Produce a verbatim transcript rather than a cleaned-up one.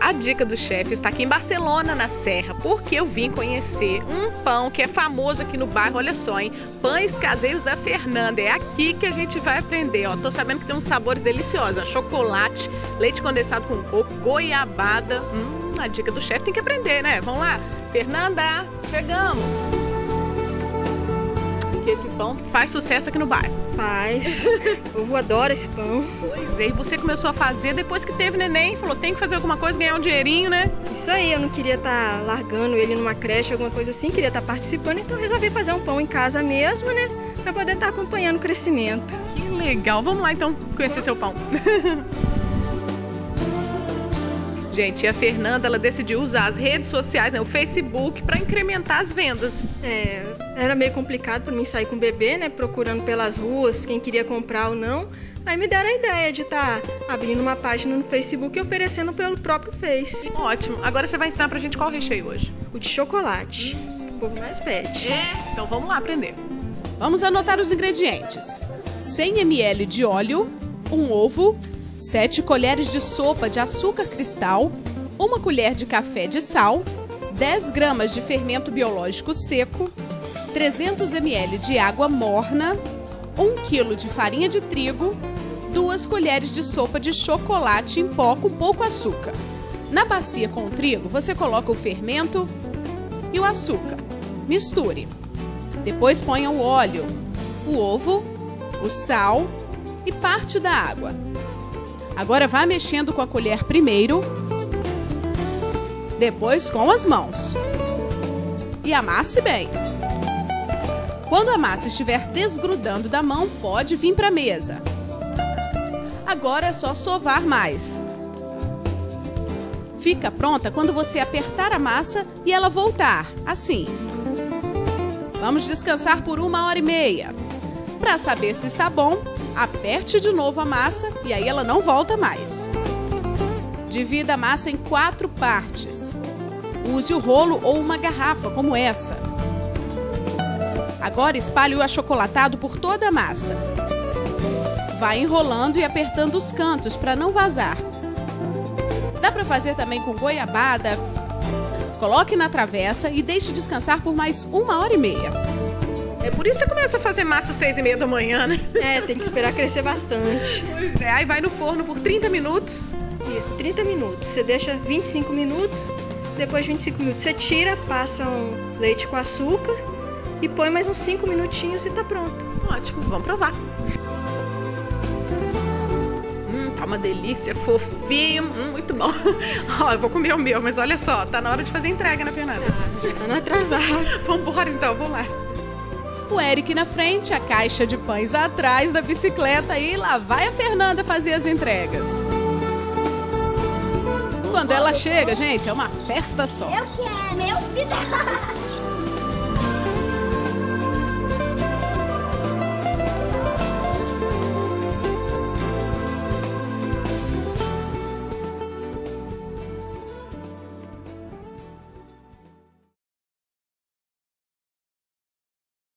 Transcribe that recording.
A dica do chefe está aqui em Barcelona, na Serra, porque eu vim conhecer um pão que é famoso aqui no bairro. Olha só, hein? Pães caseiros da Fernanda. É aqui que a gente vai aprender, ó. Tô sabendo que tem uns sabores deliciosos, ó. Chocolate, leite condensado com coco, goiabada. Hum, a dica do chefe tem que aprender, né? Vamos lá. Fernanda, chegamos. Que esse pão faz sucesso aqui no bairro. Faz. O povo adora esse pão. Pois é, e você começou a fazer depois que teve neném, falou, tem que fazer alguma coisa, ganhar um dinheirinho, né? Isso aí, eu não queria estar largando ele numa creche, alguma coisa assim, queria estar participando, então resolvi fazer um pão em casa mesmo, né? Pra poder estar acompanhando o crescimento. Que legal, vamos lá então conhecer seu pão. Gente, e a Fernanda, ela decidiu usar as redes sociais, né, o Facebook, para incrementar as vendas. É, era meio complicado para mim sair com o bebê, né, procurando pelas ruas quem queria comprar ou não. Aí me deram a ideia de estar abrindo uma página no Facebook e oferecendo pelo próprio Face. Ótimo. Agora você vai ensinar pra gente qual o recheio hoje? O de chocolate, que o povo mais pede. É, então vamos lá aprender. Vamos anotar os ingredientes. cem mililitros de óleo, um ovo, sete colheres de sopa de açúcar cristal, uma colher de café de sal, dez gramas de fermento biológico seco, trezentos mililitros de água morna, um quilo de farinha de trigo, duas colheres de sopa de chocolate em pó com pouco açúcar. Na bacia com o trigo, você coloca o fermento e o açúcar. Misture. Depois ponha o óleo, o ovo, o sal e parte da água. Agora vá mexendo com a colher primeiro, depois com as mãos. E amasse bem. Quando a massa estiver desgrudando da mão, pode vir para a mesa. Agora é só sovar mais. Fica pronta quando você apertar a massa e ela voltar, assim. Vamos descansar por uma hora e meia. Para saber se está bom, aperte de novo a massa e aí ela não volta mais. Divida a massa em quatro partes. Use o rolo ou uma garrafa como essa. Agora espalhe o achocolatado por toda a massa. Vai enrolando e apertando os cantos para não vazar. Dá para fazer também com goiabada. Coloque na travessa e deixe descansar por mais uma hora e meia. É por isso que você começa a fazer massa às seis e meia da manhã, né? É, tem que esperar crescer bastante. Pois é, aí vai no forno por trinta minutos. Isso, trinta minutos. Você deixa vinte e cinco minutos, depois de vinte e cinco minutos você tira, passa um leite com açúcar e põe mais uns cinco minutinhos e tá pronto. Ótimo, vamos provar. Hum, tá uma delícia, fofinho, hum, muito bom. Ó, eu vou comer o meu, mas olha só, tá na hora de fazer entrega, né, Fernanda? Ah, já tá no atrasado. Vambora então, vamos lá. O Eric na frente, a caixa de pães atrás da bicicleta e lá vai a Fernanda fazer as entregas. Quando ela chega, gente, é uma festa só. Eu quero, meu filho.